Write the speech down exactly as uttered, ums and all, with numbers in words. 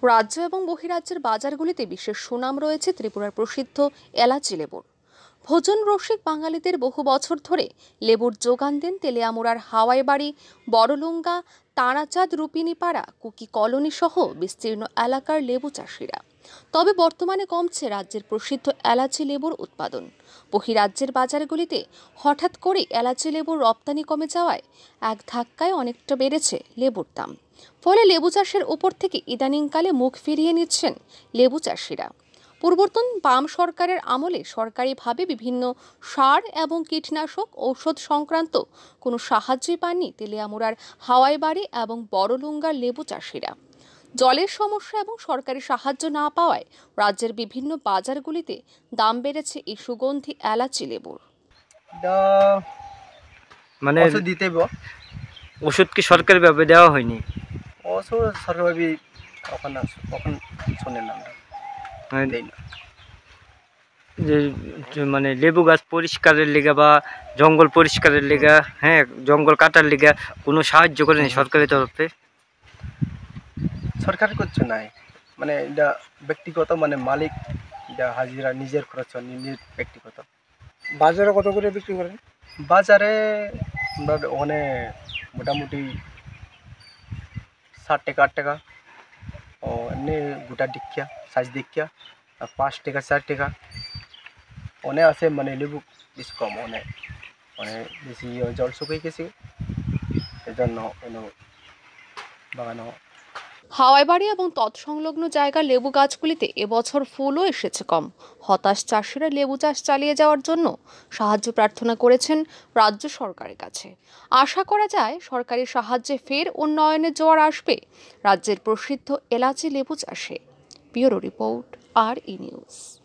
রাজ্য এবং বহিরাজ্যের বাজারগুলিতে বিশেষ সুনাম রয়েছে ত্রিপুরার প্রসিদ্ধ এলাচি লেবুর। ভোজন রসিক বাঙালিদের বহু বছর ধরে লেবুর যোগান দেন তেলিয়ামুড়ার হাওয়াই বাড়ি, বড়লুঙ্গা, তারাচাঁদ, রূপিনীপাড়া, কুকি কলোনি সহ বিস্তীর্ণ এলাকার লেবু চাষিরা। তবে বর্তমানে কমছে রাজ্যের প্রসিদ্ধ এলাচি লেবুর উৎপাদন। বহিরাজ্যের বাজারগুলিতে হঠাৎ করে এলাচি লেবুর রপ্তানি কমে যাওয়ায় এক ধাক্কায় অনেকটা বেড়েছে লেবুর দাম। ফলে লেবু চাষের উপর থেকে ইদানিংকালে মুখ ফিরিয়ে নিচ্ছেন লেবু চাষিরা। পূর্বতন বাম সরকারের আমলে সরকারিভাবে বিভিন্ন সার এবং কীটনাশক ঔষধ সংক্রান্ত কোনো সাহায্যই পাননি তেলিয়ামুড়ার হাওয়াই বাড়ি এবং বড়লুঙ্গার লেবু চাষিরা। জলের সমস্যা এবং সরকারি সাহায্য না পাওয়ায় রাজ্যের বিভিন্ন বাজারগুলিতে দাম বেড়েছে এই সুগন্ধি এলাচি লেবুর। মানে দিতে ওষুধ কি সরকারিভাবে দেওয়া হয়নি? ওষুধ সরকারিভাবে কখন কখন শোনে না, যে মানে লেবু গাছ পরিষ্কারের লেগে বা জঙ্গল পরিষ্কারের লেগে, হ্যাঁ জঙ্গল কাটার লেগে কোনো সাহায্য করেনি সরকারি তরফে? সরকার করছে নাই, মানে এটা ব্যক্তিগত, মানে মালিক এটা হাজিরা নিজের খরচ, নিজের ব্যক্তিগত। বাজারে কত করে বিক্রি করেন? বাজারে আমরা ওখানে মোটামুটি ষাট টাকা আট টাকা, ও এমনি গোটা দিকিয়া সাইজ দিকিয়া পাঁচ টাকা চার টাকা অনেক আছে, মানে লেবু বেশি কম, অনেক অনেক বেশি জল শুকিয়ে গেছে, এজন্য বাগানো। হাওয়াই বাড়ি এবং তৎসংলগ্ন জায়গার লেবু গাছগুলিতে এবছর ফুলও এসেছে কম। হতাশ চাষিরা লেবু চাষ চালিয়ে যাওয়ার জন্য সাহায্য প্রার্থনা করেছেন রাজ্য সরকারের কাছে। আশা করা যায় সরকারি সাহায্যে ফের উন্নয়নের জোয়ার আসবে রাজ্যের প্রসিদ্ধ এলাচি লেবু চাষে। Bureau report, R E news.